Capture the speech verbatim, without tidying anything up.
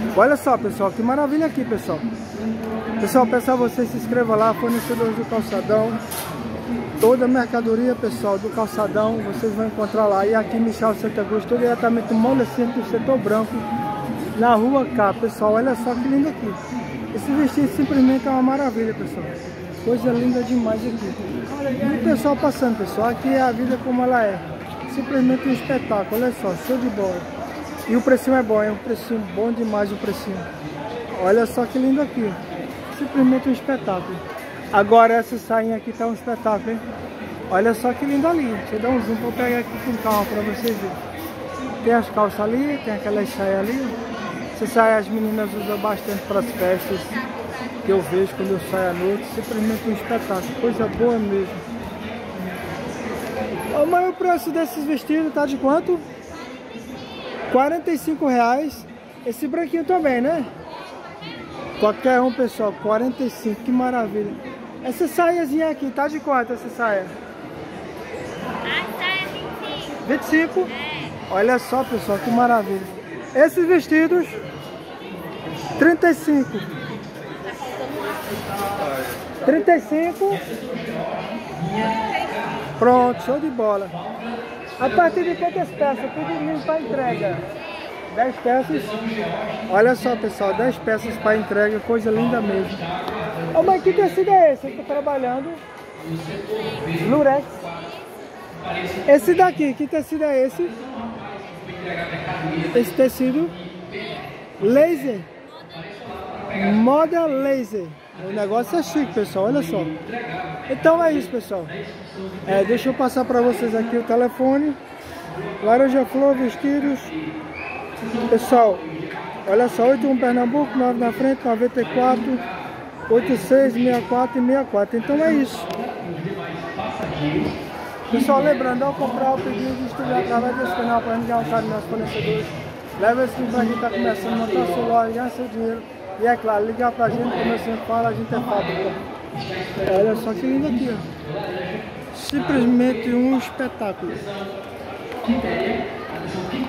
Olha só, pessoal, que maravilha aqui, pessoal. Pessoal, peço a vocês se inscrevam lá, fornecedores do Calçadão. Toda a mercadoria, pessoal, do Calçadão, vocês vão encontrar lá. E aqui, Michel Santa Cruz, diretamente do Monocentro do Setor Branco, na rua K, pessoal. Olha só que lindo aqui. Esse vestido simplesmente é uma maravilha, pessoal. Coisa linda demais aqui. E o pessoal passando, pessoal. Aqui é a vida como ela é. Simplesmente um espetáculo, olha só, show de bola. E o precinho é bom, é um precinho bom demais o precinho. Olha só que lindo aqui. Simplesmente um espetáculo. Agora essa sainha aqui tá um espetáculo, hein? Olha só que lindo ali. Deixa eu dar um zoom pra eu pegar aqui com calma pra vocês verem. Tem as calças ali, tem aquelas saias ali. Essa saia as meninas usam bastante para as festas que eu vejo quando eu saio à noite. Simplesmente um espetáculo, coisa boa mesmo. Oh, mas o preço desses vestidos tá de quanto? quarenta e cinco reais. Esse branquinho também, né? Qualquer um, pessoal, quarenta e cinco, que maravilha. Essa saiazinha aqui, tá de quanto essa saia? A saia vinte e cinco. vinte e cinco? É. Olha só, pessoal, que maravilha. Esses vestidos, trinta e cinco. trinta e cinco. Pronto, show de bola. A partir de quantas peças? Tudo para entrega. dez peças. Olha só, pessoal, dez peças para entrega, coisa linda mesmo. Oh, mas que tecido é esse? Eu tô trabalhando. Lurex. Esse daqui, que tecido é esse? Esse tecido laser. Moda laser. O negócio é chique, pessoal, olha só. Então é isso, pessoal. É, deixa eu passar para vocês aqui o telefone. Laranja Flor Vestidos. Pessoal, olha só, oito um Pernambuco, nove na frente, noventa e quatro, oitenta e seis, sessenta e quatro e sessenta e quatro. Então é isso. Pessoal, lembrando, ao comprar o pedido de distribuir através desse canal para a gente ganhar um saldo nos fornecedores, leva esse livro para quem está começando a montar sua loja, ganhar seu dinheiro. E é claro, ligar para a gente, como eu sempre falo, a gente é fábrica. Olha só que lindo aqui, ó. Simplesmente um espetáculo.